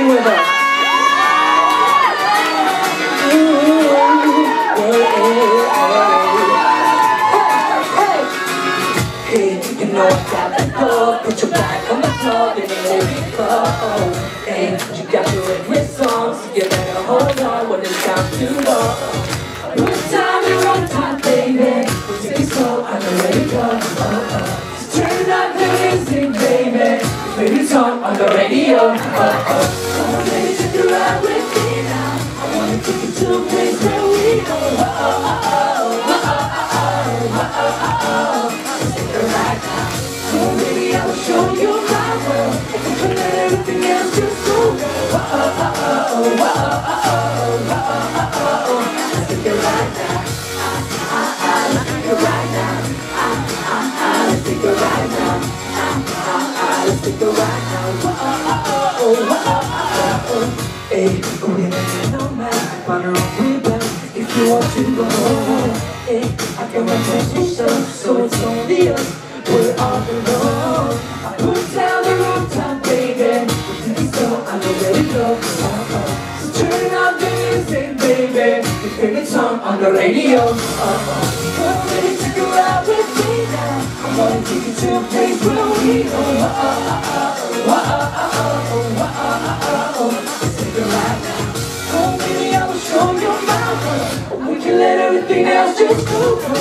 sing with us. Hey, you know I got the floor. Put your back on the floor, then let it go. Hey, you got your wrist on, so you better hold on when it's time to go. One time you're on top, baby. Take it slow, I know where to go. So turn up the music, baby. Baby, song on the radio. Come on, baby, take a ride with me now. I wanna take you to a place where we go. Show you my world, and let everything else just go. Let's take it right now. Let's take it right now. Let's take it right now. Let's take it right now. Hey, go ahead and no man, find her own rebound if you want to go. Hey, I got my transition, so it's only us. We're all alone. I put down the rooftop, baby. So I'm ready to go. So turn up the music, baby. Your favorite song on the radio. Come ready to go out with me now. I wanna take you to a place where we go. Let's take it right now. Oh, baby, I will show you my world. We can let everything else just go.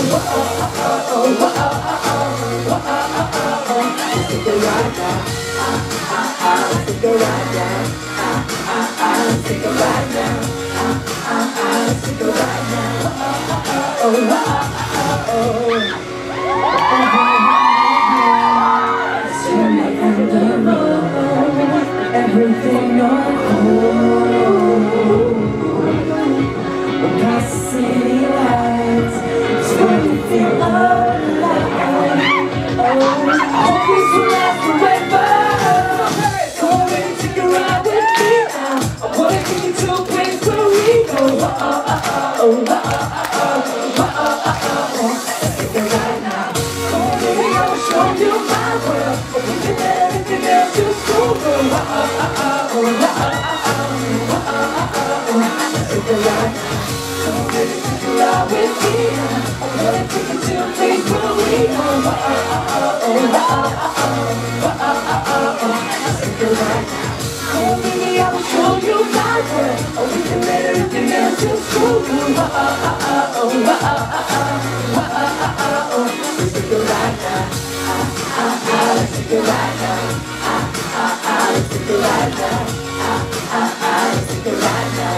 Let's take it right now. Let's take it right now. Let's take it right now. Let's take it right now. Everything on hold. We're past the city lights. It's where we feel alive. Hope this will last forever. Come on, baby, take a ride with me now. I wanna take you to a place where we go. Let's take it right now. Come on, baby, I will show you my world. We can let everything else just go. Let's take it right now. Come on, baby, take a ride with me now. I wanna take you to a place where we go. Let's take it right now. Come on, baby, I will show you my world. We can let everything else just go. Let's take it right now. Let's take it right now. Let's take it right now. Let's take it right now.